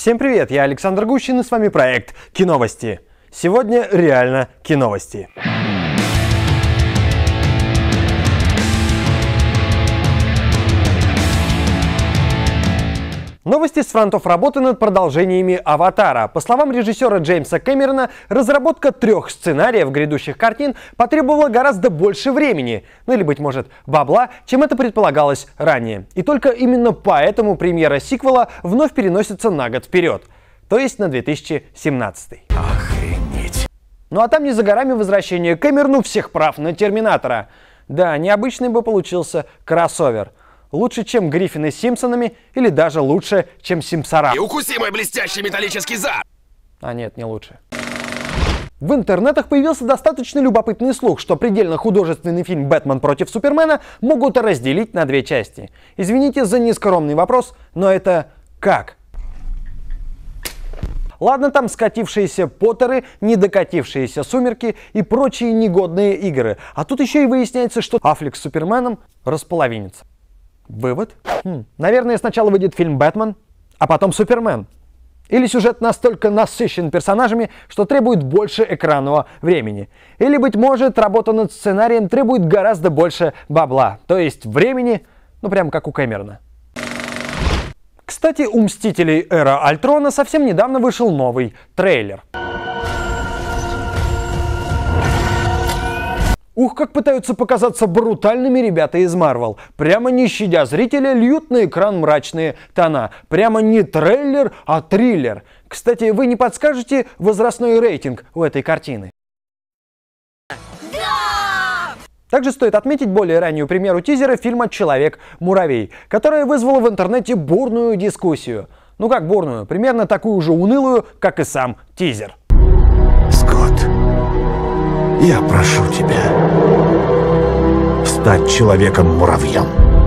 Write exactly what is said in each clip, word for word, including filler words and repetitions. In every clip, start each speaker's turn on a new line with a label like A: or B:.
A: Всем привет, я Александр Гущин, и с вами проект Киновости. Сегодня реально киновости. Новости с фронтов работы над продолжениями «Аватара». По словам режиссера Джеймса Кэмерона, разработка трех сценариев грядущих картин потребовала гораздо больше времени, ну или, быть может, бабла, чем это предполагалось ранее. И только именно поэтому премьера сиквела вновь переносится на год вперед, то есть на две тысячи семнадцатый.
B: Охренеть.
A: Ну а там не за горами возвращение Кэмерону всех прав на «Терминатора». Да, необычный бы получился кроссовер. Лучше, чем Гриффины с Симпсонами, или даже лучше, чем Симпсора.
B: И укуси мой блестящий металлический зад!
A: А нет, не лучше. В интернетах появился достаточно любопытный слух, что предельно художественный фильм «Бэтмен против Супермена» могут разделить на две части. Извините за нескромный вопрос, но это как? Ладно там скатившиеся Поттеры, недокатившиеся Сумерки и прочие негодные игры, а тут еще и выясняется, что Аффлек с Суперменом располовинится. Вывод? Хм. Наверное, сначала выйдет фильм «Бэтмен», а потом «Супермен». Или сюжет настолько насыщен персонажами, что требует больше экранного времени. Или, быть может, работа над сценарием требует гораздо больше бабла, то есть времени, ну прям как у Кэмерона. Кстати, у «Мстителей. Эра Альтрона» совсем недавно вышел новый трейлер. Ух, как пытаются показаться брутальными ребята из Marvel. Прямо не щадя зрителя, льют на экран мрачные тона. Прямо не трейлер, а триллер. Кстати, вы не подскажете возрастной рейтинг у этой картины? Да! Также стоит отметить более раннюю премьеру тизера фильма «Человек-муравей», которая вызвала в интернете бурную дискуссию. Ну как бурную? Примерно такую же унылую, как и сам тизер.
B: Скотт, я прошу тебя стать человеком-муравьем.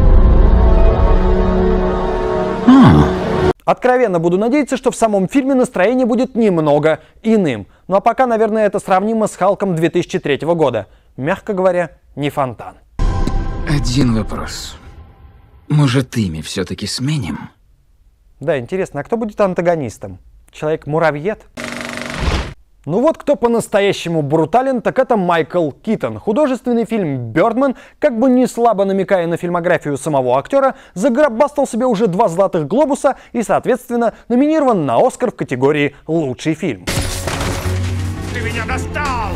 A: Откровенно буду надеяться, что в самом фильме настроение будет немного иным. Ну а пока, наверное, это сравнимо с Халком две тысячи третьего года. Мягко говоря, не фонтан.
C: Один вопрос. Может, имя все-таки сменим?
A: Да, интересно, а кто будет антагонистом? Человек-муравьед? Ну вот кто по-настоящему брутален, так это Майкл Китон. Художественный фильм «Бёрдман», как бы не слабо намекая на фильмографию самого актера, загробастал себе уже два золотых глобуса и, соответственно, номинирован на Оскар в категории «Лучший фильм».
D: Ты меня достал!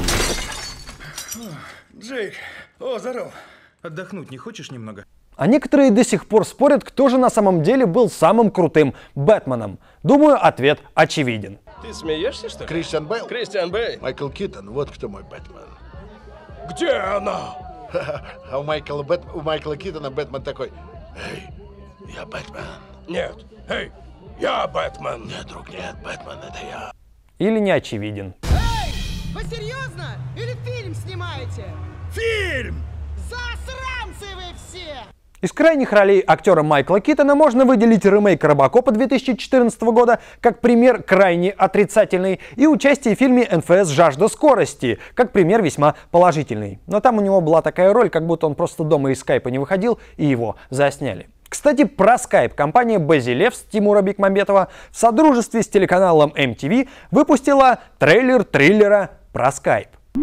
D: Джейк, о, здоров. Отдохнуть не хочешь немного?
A: А некоторые до сих пор спорят, кто же на самом деле был самым крутым Бэтменом. Думаю, ответ очевиден.
E: Ты смеешься, что ли?
F: Кристиан Бейл?
E: Кристиан Бейл?
F: Майкл Китон, вот кто мой Бэтмен.
E: Где она?
F: А у Майкла, Бэт... у Майкла Китона Бэтмен такой: эй, я Бэтмен.
E: Нет. Эй, я Бэтмен.
F: Нет, друг, нет, Бэтмен это я.
A: Или не очевиден.
G: Эй, вы серьезно? Или фильм снимаете?
D: Фильм!
G: Засранцы вы все!
A: Из крайних ролей актера Майкла Китона можно выделить ремейк «Робокопа» две тысячи четырнадцатого года как пример крайне отрицательный и участие в фильме «эн эф эс. Жажда скорости» как пример весьма положительный. Но там у него была такая роль, как будто он просто дома из скайпа не выходил и его засняли. Кстати, про скайп. Компания Базилевс Тимура Бекмамбетова в содружестве с телеканалом эм ти ви выпустила трейлер триллера про скайп.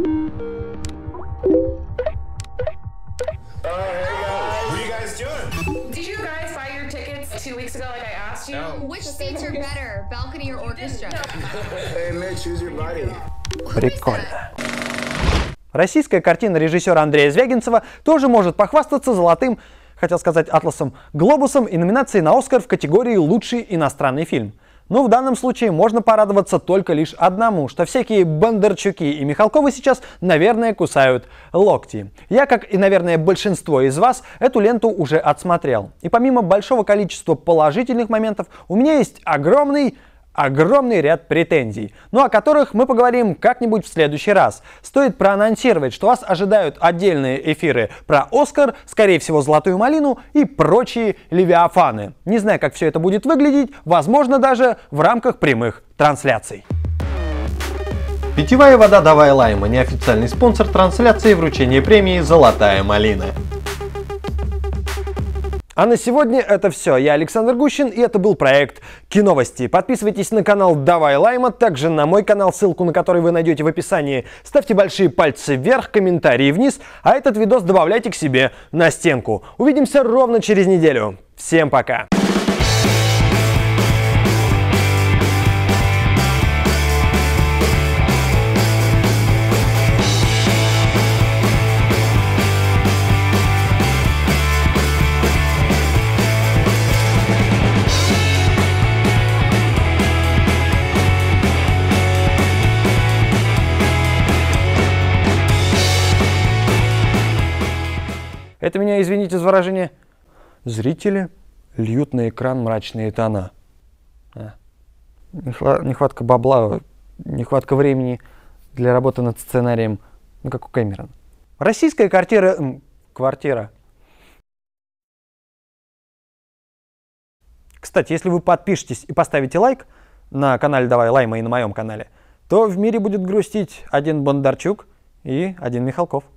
H: Two weeks ago, like I asked you. No. Which seats are better, balcony or orchestra?
D: Hey, Mitch, choose your body.
A: Прикольно. Российская картина режиссера Андрея Звягинцева тоже может похвастаться золотым, хотел сказать, атласом, глобусом и номинацией на Оскар в категории «Лучший иностранный фильм». Но в данном случае можно порадоваться только лишь одному, что всякие Бондарчуки и Михалковы сейчас, наверное, кусают локти. Я, как и, наверное, большинство из вас, эту ленту уже отсмотрел. И помимо большого количества положительных моментов, у меня есть огромный... Огромный ряд претензий, ну о которых мы поговорим как-нибудь в следующий раз. Стоит проанонсировать, что вас ожидают отдельные эфиры про Оскар, скорее всего Золотую малину и прочие левиафаны. Не знаю, как все это будет выглядеть, возможно даже в рамках прямых трансляций. Питьевая вода «Давай Лайма» — неофициальный спонсор трансляции вручения премии «Золотая малина». А на сегодня это все. Я Александр Гущин, и это был проект Киновости. Подписывайтесь на канал Давай Лайма, также на мой канал, ссылку на который вы найдете в описании. Ставьте большие пальцы вверх, комментарии вниз, а этот видос добавляйте к себе на стенку. Увидимся ровно через неделю. Всем пока! Это меня, извините за выражение, зрители льют на экран мрачные тона. А. Нехватка бабла, нехватка времени для работы над сценарием, ну как у Кэмерона. Российская квартира... Квартира. Кстати, если вы подпишетесь и поставите лайк на канале Давай Лайма и на моем канале, то в мире будет грустить один Бондарчук и один Михалков.